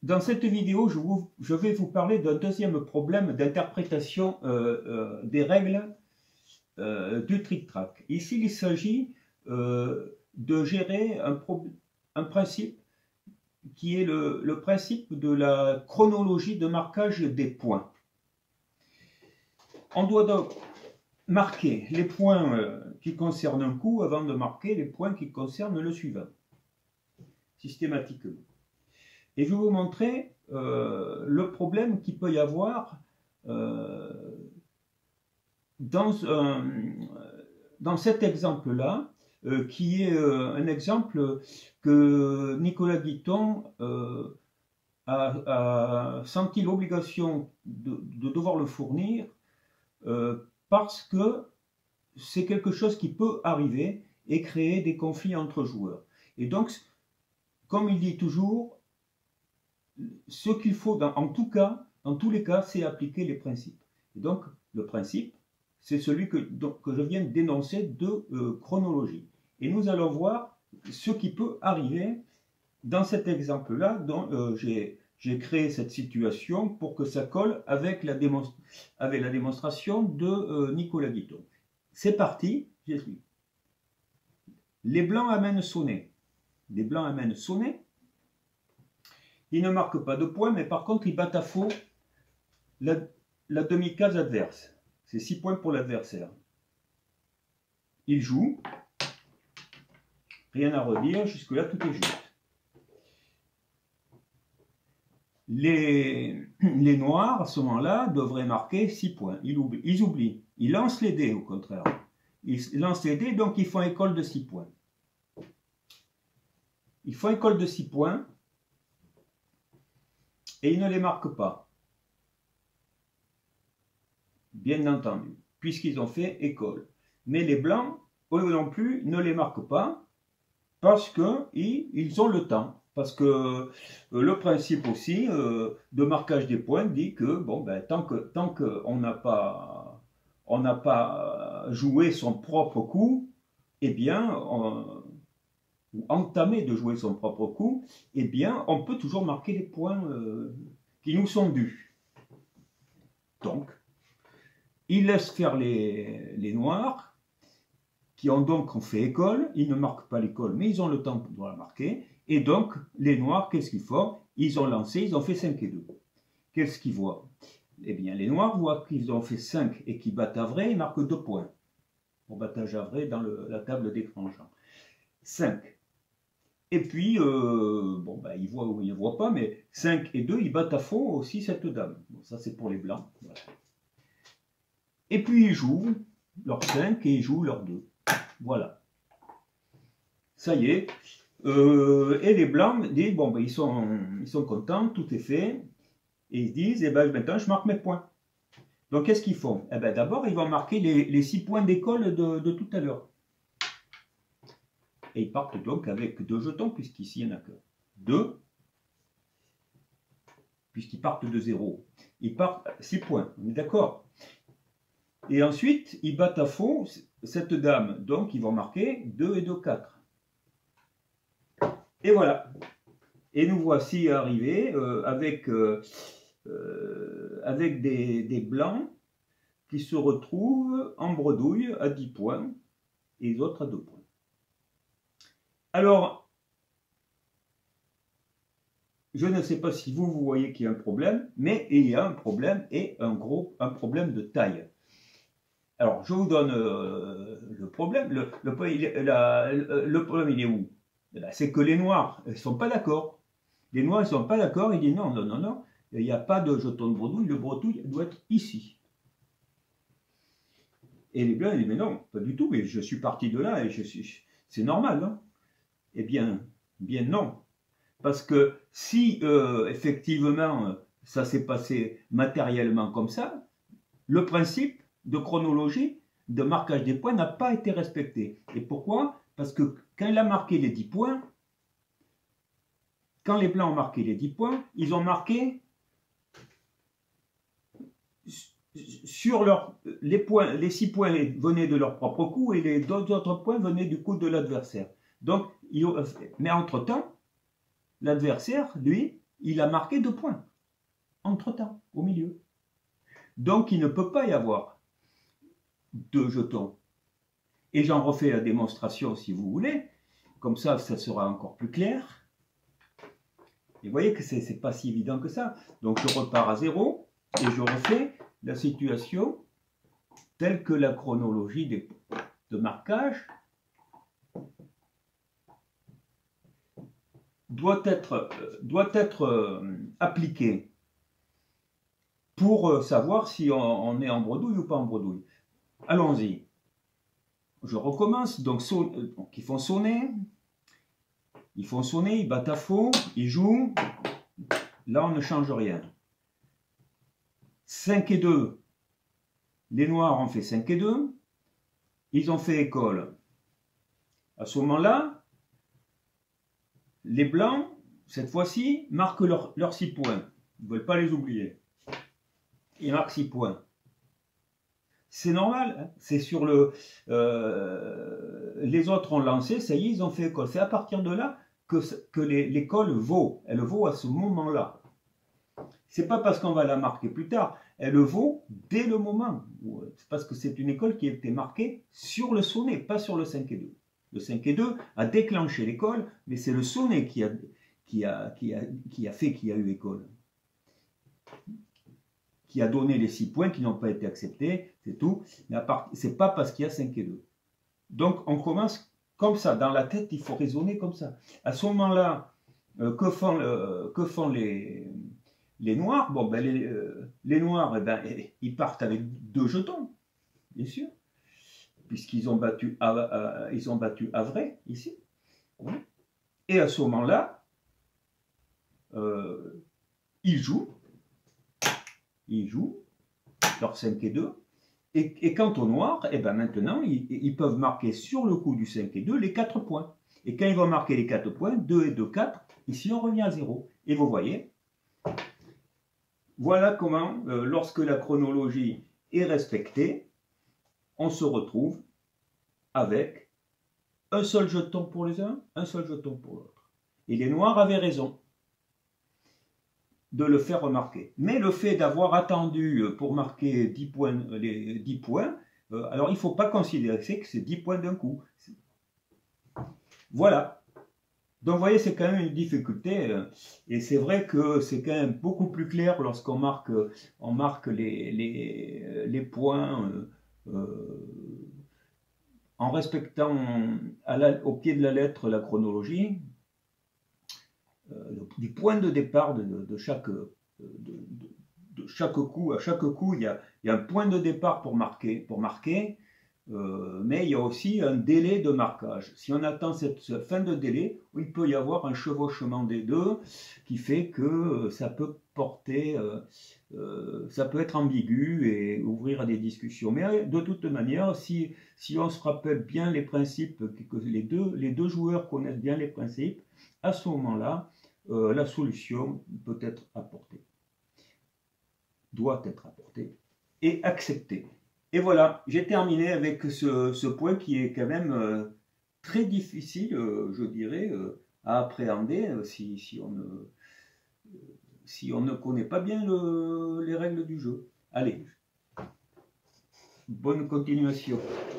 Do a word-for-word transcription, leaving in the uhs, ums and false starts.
Dans cette vidéo, je, vous, je vais vous parler d'un deuxième problème d'interprétation euh, euh, des règles euh, du trick-track. Ici, il s'agit euh, de gérer un, un principe qui est le, le principe de la chronologie de marquage des points. On doit donc marquer les points euh, qui concernent un coup avant de marquer les points qui concernent le suivant, systématiquement. Et je vais vous montrer euh, le problème qu'il peut y avoir euh, dans, un, dans cet exemple-là, euh, qui est euh, un exemple que Nicolas Guiton euh, a, a senti l'obligation de, de devoir le fournir euh, parce que c'est quelque chose qui peut arriver et créer des conflits entre joueurs. Et donc, comme il dit toujours, ce qu'il faut, dans, en tout cas, dans tous les cas, c'est appliquer les principes. Et donc, le principe, c'est celui que, donc, que je viens d'énoncer de euh, chronologie. Et nous allons voir ce qui peut arriver dans cet exemple-là, dont euh, j'ai créé cette situation pour que ça colle avec la, avec la démonstration de euh, Nicolas Guiton. C'est parti, j'explique. Les blancs amènent sonner. Les blancs amènent sonner. Ils ne marquent pas de points, mais par contre, ils battent à faux la, la demi-case adverse. C'est six points pour l'adversaire. Ils jouent. Rien à redire, jusque-là, tout est juste. Les, les noirs, à ce moment-là, devraient marquer six points. Ils oublient. Ils oublient. Ils lancent les dés, au contraire. Ils lancent les dés, donc ils font école de six points. Ils font école de six points. Et ils ne les marquent pas, bien entendu, puisqu'ils ont fait école. Mais les blancs, eux non plus, ne les marquent pas, parce qu'ils ils ont le temps. Parce que euh, le principe aussi euh, de marquage des points dit que, bon, ben, tant que tant qu'on n'a pas, on n'a pas joué son propre coup, eh bien, on, ou entamé de jouer son propre coup, eh bien, on peut toujours marquer les points euh, qui nous sont dus. Donc, il laisse faire les, les noirs, qui ont donc fait école. Ils ne marquent pas l'école, mais ils ont le temps pour la marquer. Et donc, les noirs, qu'est-ce qu'ils font? Ils ont lancé, ils ont fait cinq et deux. Qu'est-ce qu'ils voient? Eh bien, les noirs voient qu'ils ont fait cinq et qu'ils battent à vrai, ils marquent deux points. Pour battage à vrai dans le, la table d'écran. cinq. Et puis, euh, bon, ben, ils voient ou ils ne voient pas, mais cinq et deux, ils battent à faux aussi cette dame. Bon, ça, c'est pour les blancs. Voilà. Et puis, ils jouent leur cinq et ils jouent leur deux. Voilà. Ça y est. Euh, et les blancs disent, bon, ben, ils, sont, ils sont contents, tout est fait. Et ils disent, eh ben, maintenant, je marque mes points. Donc, qu'est-ce qu'ils font? Eh ben, d'abord, ils vont marquer les, les six points d'école de, de tout à l'heure. Et ils partent donc avec deux jetons, puisqu'ici, il n'y en a que deux. Puisqu'ils partent de zéro. Ils partent six points, on est d'accord? Et ensuite, ils battent à fond cette dame. Donc, ils vont marquer deux et deux, quatre. Et voilà. Et nous voici arrivés euh, avec, euh, euh, avec des, des blancs qui se retrouvent en bredouille à dix points et les autres à deux points. Alors, je ne sais pas si vous, vous voyez qu'il y a un problème, mais il y a un problème et un gros un problème de taille. Alors, je vous donne euh, le problème. Le, le, il, la, le problème, il est où? C'est que les noirs ne sont pas d'accord. Les noirs ne sont pas d'accord. Ils disent non, non, non, non, il n'y a pas de jeton de bredouille. Le bredouille doit être ici. Et les blancs, ils disent mais non, pas du tout. Mais je suis parti de là et je suis. C'est normal, non? Eh bien, bien non. Parce que si euh, effectivement ça s'est passé matériellement comme ça, le principe de chronologie, de marquage des points n'a pas été respecté. Et pourquoi? Parce que quand il a marqué les dix points, quand les blancs ont marqué les dix points, ils ont marqué sur leur, les points, les six points venaient de leur propre coup et les deux autres points venaient du coup de l'adversaire. Donc, il, mais entre-temps, l'adversaire, lui, il a marqué deux points, entre-temps, au milieu. Donc, il ne peut pas y avoir deux jetons. Et j'en refais la démonstration si vous voulez. Comme ça, ça sera encore plus clair. Et vous voyez que ce n'est pas si évident que ça. Donc, je repars à zéro et je refais la situation telle que la chronologie des, de marquage doit être, doit être euh, appliquée pour euh, savoir si on, on est en bredouille ou pas en bredouille. Allons-y. Je recommence. Donc, son, euh, donc, ils font sonner. Ils font sonner, ils battent à faux, ils jouent. Là, on ne change rien. cinq et deux. Les noirs ont fait cinq et deux. Ils ont fait école. À ce moment-là, les blancs, cette fois-ci, marquent leurs leur six points. Ils ne veulent pas les oublier. Ils marquent six points. C'est normal, hein, c'est sur le... Euh, les autres ont lancé, ça y est, ils ont fait école. C'est à partir de là que, que l'école vaut. Elle vaut à ce moment-là. C'est pas parce qu'on va la marquer plus tard. Elle vaut dès le moment. C'est parce que c'est une école qui a été marquée sur le sonnet, pas sur le cinq et deux. Le cinq et deux a déclenché l'école, mais c'est le sonnet qui a, qui, a, qui, a, qui a fait qu'il y a eu école. Qui a donné les six points qui n'ont pas été acceptés, c'est tout. Mais ce n'est pas parce qu'il y a cinq et deux. Donc on commence comme ça. Dans la tête, il faut raisonner comme ça. À ce moment-là, euh, que font, euh, que font les, les noirs? Bon, ben les, euh, les noirs, eh ben, ils partent avec deux jetons, bien sûr, puisqu'ils ont battu, à, à, ils ont battu Havre, ici. Et à ce moment-là, euh, ils jouent. Ils jouent leur cinq et deux. Et, et quant aux noirs, et ben maintenant, ils, ils peuvent marquer sur le coup du cinq et deux les quatre points. Et quand ils vont marquer les quatre points, deux et deux, quatre, ici on revient à zéro. Et vous voyez, voilà comment, euh, lorsque la chronologie est respectée, on se retrouve avec un seul jeton pour les uns, un seul jeton pour l'autre. Et les noirs avaient raison de le faire remarquer. Mais le fait d'avoir attendu pour marquer dix points, les dix points, euh, alors il ne faut pas considérer que c'est dix points d'un coup. Voilà. Donc vous voyez, c'est quand même une difficulté. Euh, et c'est vrai que c'est quand même beaucoup plus clair lorsqu'on marque, on marque les, les, les points euh, euh, en respectant à la, au pied de la lettre la chronologie. Euh, du point de départ de, de, chaque, de, de, de chaque coup. À chaque coup, il y a, il y a un point de départ pour marquer, pour marquer euh, mais il y a aussi un délai de marquage. Si on attend cette, cette fin de délai, il peut y avoir un chevauchement des deux qui fait que ça peut porter, euh, euh, ça peut être ambigu et ouvrir à des discussions. Mais de toute manière, si, si on se rappelle bien les principes, que les deux, les deux joueurs connaissent bien les principes, à ce moment-là, euh, la solution peut être apportée, doit être apportée et acceptée. Et voilà, j'ai terminé avec ce, ce point qui est quand même euh, très difficile, euh, je dirais, euh, à appréhender euh, si, si, on ne, euh, si on ne connaît pas bien le, les règles du jeu. Allez, bonne continuation.